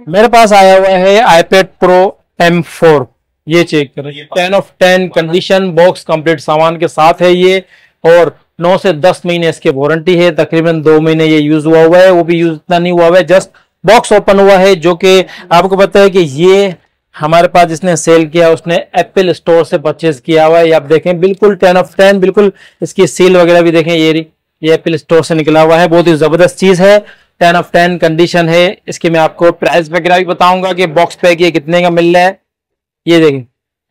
मेरे पास आया हुआ है iPad Pro M4। ये चेक करें, 10 of 10 कंडीशन, बॉक्स कंप्लीट सामान के साथ है ये, और 9 से 10 महीने इसकी वारंटी है। तकरीबन 2 महीने ये यूज हुआ हुआ है, वो भी यूज इतना नहीं हुआ हुआ है, जस्ट बॉक्स ओपन हुआ है। जो कि आपको पता है कि ये हमारे पास जिसने सेल किया उसने एप्पल स्टोर से परचेज किया हुआ है। ये आप देखें बिल्कुल 10 of 10, बिल्कुल इसकी सील वगैरह भी देखें, ये एप्पल स्टोर से निकला हुआ है। बहुत ही जबरदस्त चीज है, 10 of 10 कंडीशन है। इसके मैं आपको प्राइस वगैरह भी बताऊंगा कि बॉक्स पैक ये कितने का मिल रहा है। ये देखें,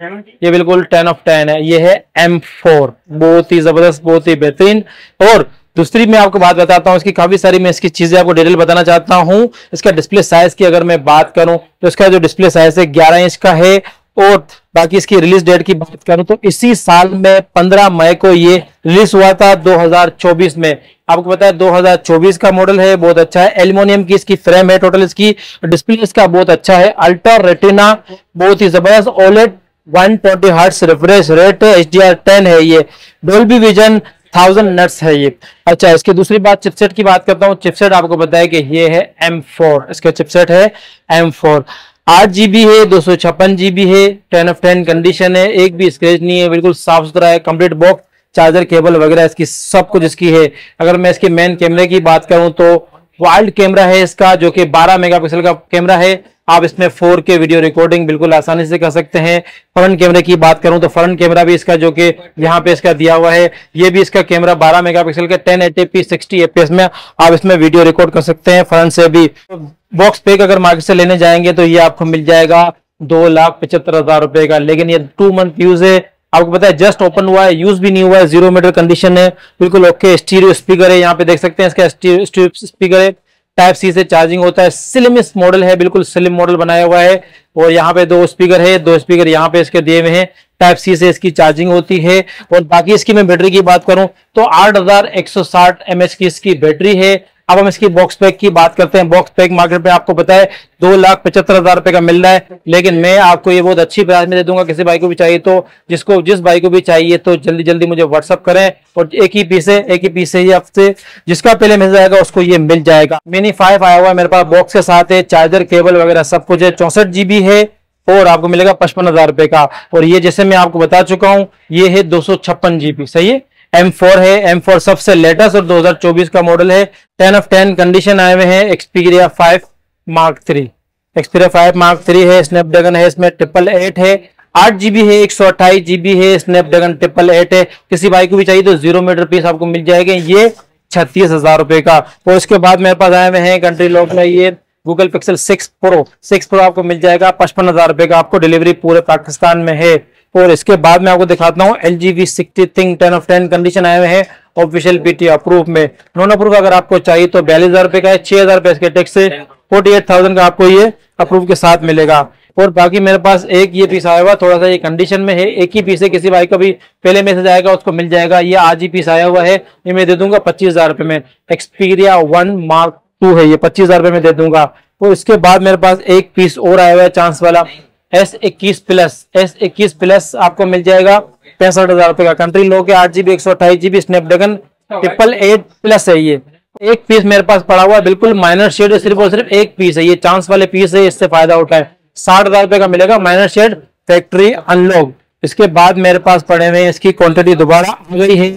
ये बिल्कुल 10 of 10 है। ये है M4, बहुत ही जबरदस्त, बहुत ही बेहतरीन। और दूसरी मैं आपको बात बताता हूँ, इसकी काफी सारी मैं इसकी चीजें आपको डिटेल बताना चाहता हूँ। इसका डिस्प्ले साइज की अगर मैं बात करूं तो इसका जो डिस्प्ले साइज है 11 इंच का है। और बाकी इसकी रिलीज डेट की बात करूं तो इसी साल में 15 मई को ये रिलीज हुआ था 2024 में। आपको पता है 2024 का मॉडल है, बहुत अच्छा है। एल्युमिनियम की इसकी फ्रेम है, टोटल इसकी डिस्प्ले इसका बहुत अच्छा है, अल्ट्रा रेटिना, बहुत ही जबरदस्त OLED 120 hertz refresh rate, HDR10 है ये, डोल्बी विजन 1000 नट्स है ये। अच्छा, इसकी दूसरी बात चिपसेट की बात करता हूँ। चिपसेट आपको पता है कि ये है M4, इसका चिपसेट है M4, 8GB है, 256GB है, 10 of 10 कंडीशन है, एक भी स्क्रैच नहीं है, बिल्कुल साफ सुथरा है, कंप्लीट बॉक्स, चार्जर केबल वगैरह इसकी सब कुछ इसकी है। अगर मैं इसके मेन कैमरे की बात करूं तो वाइल्ड कैमरा है इसका, जो कि 12 मेगापिक्सल का कैमरा है। आप इसमें 4K वीडियो रिकॉर्डिंग बिल्कुल आसानी से कर सकते हैं। फ्रंट कैमरे की बात करूं तो फ्रंट कैमरा भी इसका, जो कि यहाँ पे इसका दिया हुआ है, ये भी इसका कैमरा 12 मेगापिक्सल का, 1080p 60 fps में आप इसमें वीडियो रिकॉर्ड कर सकते हैं फ्रंट से भी। बॉक्स पैक अगर मार्केट से लेने जाएंगे तो ये आपको मिल जाएगा 2,75,000 रुपए का, लेकिन ये 2 मंथ यूज है। आपको पता है जस्ट ओपन हुआ है, यूज भी नहीं हुआ है, 0 मीटर कंडीशन है, बिल्कुल ओके। स्टीरियो स्पीकर है, यहाँ पे देख सकते हैं इसका स्टीरियो स्पीकर है, टाइप सी से चार्जिंग होता है, स्लिम मॉडल है, बिल्कुल स्लिम मॉडल बनाया हुआ है। और यहाँ पे 2 स्पीकर है, 2 स्पीकर यहाँ पे इसके दिए हुए हैं, टाइप सी से इसकी चार्जिंग होती है। और बाकी इसकी मैं बैटरी की बात करूं तो 8160 mAh की इसकी बैटरी है। अब हम इसकी बॉक्स पैक की बात करते हैं। बॉक्स पैक मार्केट में आपको पता है 2,75,000 रुपए का मिल रहा है, लेकिन मैं आपको ये बहुत अच्छी प्राइस में दे दूंगा। किसी भाई को भी चाहिए तो, जिस भाई को भी चाहिए तो जल्दी जल्दी मुझे व्हाट्सअप करें। और एक ही पीस है ये, आपसे जिसका पहले मिल जाएगा उसको ये मिल जाएगा। मिनी 5 आया हुआ है मेरे पास, बॉक्स के साथ है, चार्जर केबल वगैरह सब कुछ है, 64GB है और आपको मिलेगा 55,000 रुपए का। और ये जैसे मैं आपको बता चुका हूं, ये है 256GB, सही है। M4 है, M4 सबसे लेटेस्ट और 2024 का मॉडल है, 10 of 10 कंडीशन आए हुए हैं। Xperia 5 Mark 3, Xperia 5 Mark 3 है, स्नैपड्रैगन है, इसमें 888 है, 8GB है, 128GB है, स्नैपड्रैगन 888 है। किसी भाई को भी चाहिए तो 0 मीटर पीस आपको मिल जाएगा, ये 36,000 रुपए का। और इसके बाद मेरे पास आए हुए हैं कंट्री लॉक में ये गूगल पिक्सल 6 Pro आपको मिल जाएगा 55,000 रुपए का, आपको डिलीवरी पूरे पाकिस्तान में है। और इसके बाद मैं आपको दिखाता हूँ LG V60 Think 10 of 10 condition आए हुए हैं, ऑफिशियल PT अप्रूव में। नॉन अप्रूव अगर आपको चाहिए तो 42,000 रुपए का है, 6,000 रुपए इसके टैक्स से 48,000 का आपको ये अप्रूव के साथ मिलेगा। और बाकी मेरे पास एक ये पीस आया हुआ, थोड़ा सा ये कंडीशन में है, एक ही पीस है, किसी भाई का भी पहले मैसेज आएगा उसको मिल जाएगा। ये आज ही पीस आया हुआ है, ये मैं दे दूंगा 25,000 रुपए में। Xperia 1 Mark 2 है, ये 25,000 रुपए में दे दूंगा। और इसके बाद मेरे पास एक पीस और आया हुआ है चांस वाला, S21 प्लस आपको मिल जाएगा 65,000 रुपए का। कंट्री लो के 8GB 128GB स्नैपड्रैगन 888+ है। ये एक पीस मेरे पास पड़ा हुआ है, बिल्कुल माइनर शेड है, सिर्फ और सिर्फ एक पीस है, ये चांस वाले पीस है, इससे फायदा उठाए। 60,000 रुपए का मिलेगा, माइनर शेड, फैक्ट्री अनलॉक। इसके बाद मेरे पास पड़े हुए हैं, इसकी क्वांटिटी दोबारा आ गई है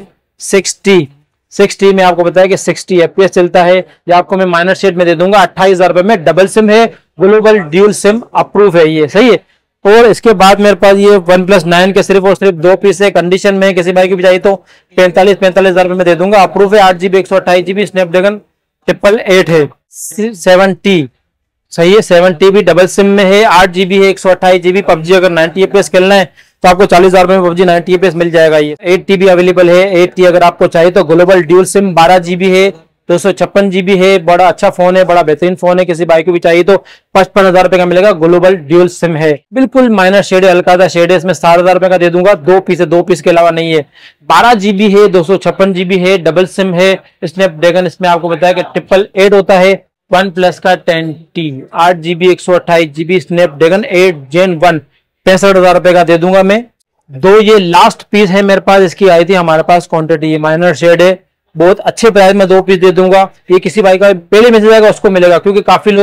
60 में। आपको बताया कि 60 FPS चलता है, ये आपको मैं माइनर शेड में दे दूंगा 28,000 रुपए में। डबल सिम है, ग्लोबल ड्यूल सिम अप्रूव है ये, सही है। और इसके बाद मेरे पास ये OnePlus 9 के सिर्फ और सिर्फ 2 पीस है, कंडीशन में किसी भाई की भी चाहिए तो 45,000 रुपए में दे दूंगा, अप्रूव है। 8GB 128GB स्नैपड्रैगन 888 है, 7T, सही है। 7T भी डबल सिम में है, 8GB है, 128GB। PUBG अगर 90 FPS खेलना है तो आपको 40,000 रुपए में PUBG 90 FPS मिल जाएगा। ये 8TB अवेलेबल है, 8T अगर आपको चाहिए तो। ग्लोबल ड्यूल सिम 12GB है, 256GB है, बड़ा अच्छा फोन है, बड़ा बेहतरीन फोन है, किसी भाई को भी चाहिए तो 55,000 रुपए का मिलेगा। ग्लोबल ड्यूल सिम है, बिल्कुल माइनर शेड है, हल्का सा शेड है, इसमें 60,000 रुपए का दे दूंगा। 2 पीस है, 2 पीस के अलावा नहीं है। 12GB है, 256GB है, डबल सिम है, स्नैपड्रैगन इसमें आपको बताया कि 888 होता है। OnePlus का 10T 8GB 128GB Snapdragon 8 Gen 1 65,000 रुपए का दे दूंगा मैं। 2 ये लास्ट पीस है मेरे पास, इसकी आई थी हमारे पास क्वांटिटी, माइनर शेड है, बहुत अच्छे प्राइस में 2 पीस दे दूंगा। ये किसी भाई का पहले मिल जाएगा उसको मिलेगा, क्योंकि काफी लोग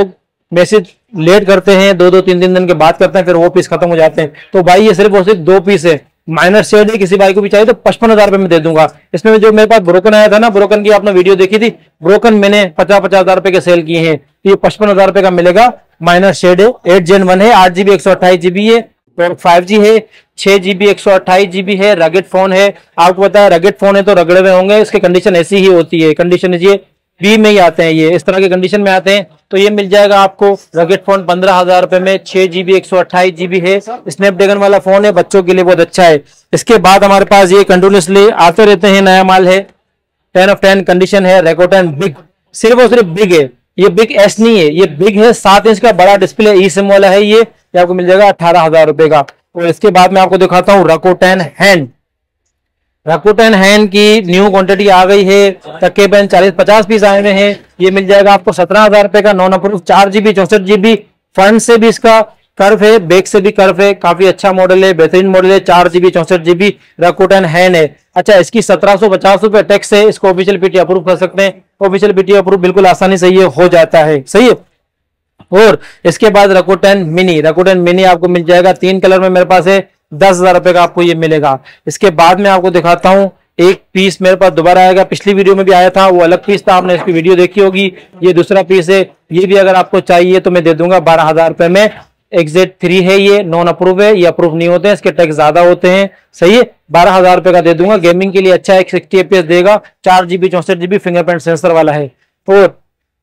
मैसेज लेट करते हैं, 2-2 3 दिन के बाद करते हैं, फिर वो पीस खत्म हो जाते हैं। तो भाई ये सिर्फ और सिर्फ 2 पीस है, माइनर शेड है, किसी भाई को भी चाहिए तो 55,000 रुपए में दे दूंगा। इसमें जो मेरे पास ब्रोकन आया था ना, ब्रोकन की आपने वीडियो देखी थी, ब्रोकन मैंने 50,000 रुपए के सेल किए हैं, तो ये 55,000 रुपए का मिलेगा। माइनर शेड है, 8 Gen 1 है, 8GB 128GB है, 5G है, 6GB 128GB है, रगेट फोन है। आपको पता है रगेट फोन है तो रगड़े हुए होंगे, इसकी कंडीशन ऐसी ही होती है, कंडीशन ये बी में ही आते हैं, ये इस तरह के कंडीशन में आते हैं। तो ये मिल जाएगा आपको रगेट फोन 15,000 रुपए में, 6GB 128GB है, स्नैपड्रैगन वाला फोन है, बच्चों के लिए बहुत अच्छा है। इसके बाद हमारे पास ये कंटिन्यूसली आते रहते हैं, नया माल है, 10 of 10 कंडीशन है, रेकोटेन बिग, सिर्फ और सिर्फ बिग है, ये बिग एस नहीं है, ये बिग है, 7 इंच का बड़ा डिस्प्ले ई सिम वाला है, ये आपको मिल जाएगा 18,000 रुपए का। और इसके बाद मैं आपको दिखाता हूँ रकोटेन हैंड। रकोटेन हैंड की न्यू क्वांटिटी आ गई है, तकरीबन 40-50 पीस आए हुए हैं। ये मिल जाएगा आपको 17,000 रुपए का, non approve, 4GB 64GB, front से भी इसका कर्व है, बैक से भी कर्व है, काफी अच्छा मॉडल है, बेहतरीन मॉडल है, 4GB 64GB रकोटेन हैंड है। अच्छा, इसकी 1750 रुपए टैक्स है, इसको ऑफिशियल पीटी अप्रूव कर सकते हैं, ऑफिशियल पीटी अप्रूव बिल्कुल आसानी से ये हो जाता है, सही है। और इसके बाद रकोटेन मिनी, रकोटेन मिनी आपको मिल जाएगा 3 कलर में मेरे पास है, 10,000 रुपए का आपको ये मिलेगा। इसके बाद मैं आपको दिखाता हूँ एक पीस मेरे पास दोबारा आएगा, पिछली वीडियो में भी आया था, वो अलग पीस था, आपने इसकी वीडियो देखी होगी। ये दूसरा पीस है, ये भी अगर आपको चाहिए तो मैं दे दूंगा 12,000 रुपए में। XZ3 है, ये नॉन अप्रूव है, ये अप्रूव नहीं होते हैं, इसके टैक्स ज्यादा होते हैं, सही है। 12,000 रुपए का दे दूंगा, गेमिंग के लिए अच्छा है, 60 FPS देगा, 4GB 64GB फिंगरप्रिंट सेंसर वाला है। और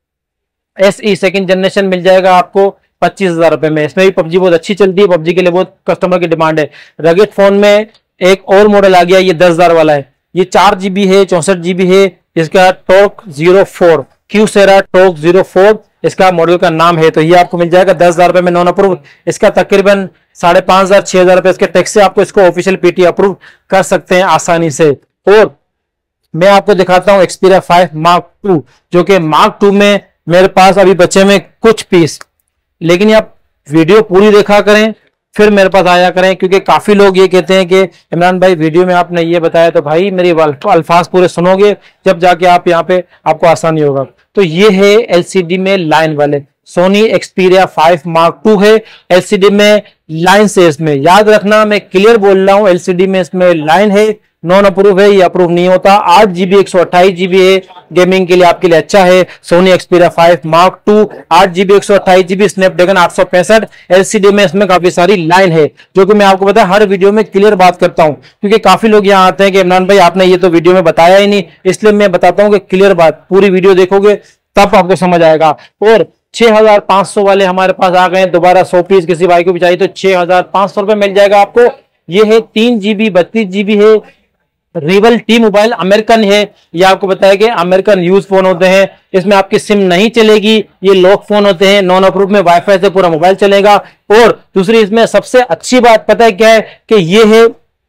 SE सेकंड जनरेशन मिल जाएगा आपको 25,000 रुपए में, इसमें भी पबजी बहुत अच्छी चलती है, पबजी के लिए बहुत कस्टमर की डिमांड है। रगेट फोन में एक और मॉडल आ गया, ये 10,000 वाला है, ये 4GB है, 64GB है, इसका टॉर्क 04, क्यूसेरा टॉर्क 04 इसका मॉडल का नाम है। तो ये आपको मिल जाएगा 10,000 रुपए में, नॉन अप्रूव, इसका तकरीबन 5,500-6,000 रुपए इसके टैक्स से आपको इसको ऑफिशियल पीटी अप्रूव कर सकते हैं आसानी से। और मैं आपको दिखाता हूं Xperia 5 Mark II, जो कि Mark II में मेरे पास अभी बचे में कुछ पीस, लेकिन आप वीडियो पूरी देखा करें फिर मेरे पास आया करें, क्योंकि काफी लोग ये कहते हैं कि इमरान भाई वीडियो में आपने ये बताया, तो भाई मेरी अल्फाज पूरे सुनोगे जब जाके आप यहाँ पे आपको आसानी होगा। तो ये है LCD में लाइन वाले सोनी Xperia 5 Mark II है, LCD में लाइन से, इसमें याद रखना मैं क्लियर बोल रहा हूँ, LCD में इसमें लाइन है, नॉन अप्रूव है, ये अप्रूव नहीं होता। 8GB 128GB है, गेमिंग के लिए आपके लिए अच्छा है। Sony Xperia 5 Mark II 8GB 128GB Snapdragon 865, LCD में इसमें काफी सारी लाइन है, जो कि मैं आपको पता है हर वीडियो में क्लियर बात करता हूं, क्योंकि काफी लोग यहाँ आते हैं कि इमरान भाई आपने ये तो वीडियो में बताया ही नहीं, इसलिए मैं बताता हूँ कि क्लियर बात, पूरी वीडियो देखोगे तब आपको समझ आएगा। और 6,500 वाले हमारे पास आ गए, दोबारा 100 पीस किसी भाई को भी चाहिए तो 6,500 रुपए मिल जाएगा आपको। ये है 3GB 32GB है, रिवल टी मोबाइल अमेरिकन है, ये आपको बताया कि अमेरिकन यूज फोन होते हैं, इसमें आपकी सिम नहीं चलेगी, ये लॉक फोन होते हैं, नॉन अप्रूव में वाईफाई से पूरा मोबाइल चलेगा। और दूसरी इसमें सबसे अच्छी बात पता है क्या है कि ये है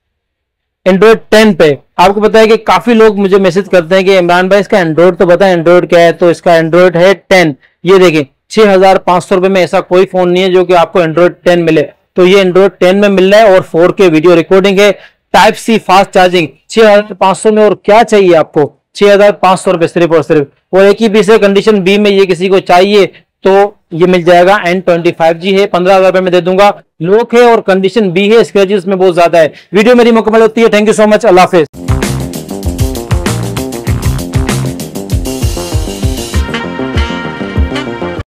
एंड्रॉइड 10 पे। आपको पता है कि काफी लोग मुझे मैसेज करते हैं कि इमरान भाई इसका एंड्रॉइड तो बता, एंड्रॉइड क्या है, तो इसका एंड्रॉइड है 10। ये देखें 6,500 रुपए में ऐसा कोई फोन नहीं है जो कि आपको एंड्रॉइड 10 मिले, तो ये एंड्रॉइड 10 में मिल रहा है और 4K वीडियो रिकॉर्डिंग है, Type-C फास्ट चार्जिंग। 6,500 में और क्या चाहिए आपको, 6,500 रुपए सिर्फ और सिर्फ। और एक ही पीस है कंडीशन बी में, ये किसी को चाहिए तो ये मिल जाएगा। N25G है, 15,000 रुपए में दे दूंगा, लॉक है और कंडीशन बी है, स्क्रैचेस में बहुत ज्यादा है। वीडियो मेरी मुकम्मल होती है, थैंक यू सो मच, अल्लाह हाफिज।